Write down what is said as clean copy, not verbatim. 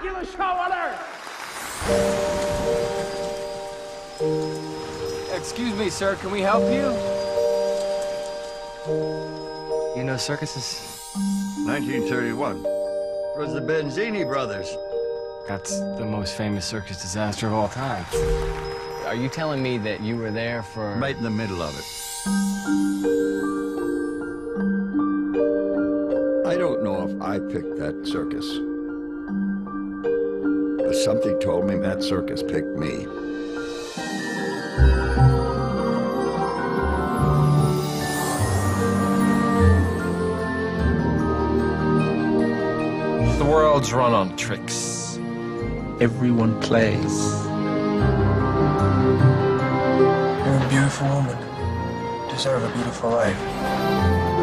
spectacular show on earth! Excuse me, sir, can we help you? You know circuses? 1931. It was the Benzini brothers. That's the most famous circus disaster of all time. Are you telling me that you were there for... Right in the middle of it. I don't know if I picked that circus. But something told me that circus picked me. The world's run on tricks. Everyone plays. You're a beautiful woman. You deserve a beautiful life.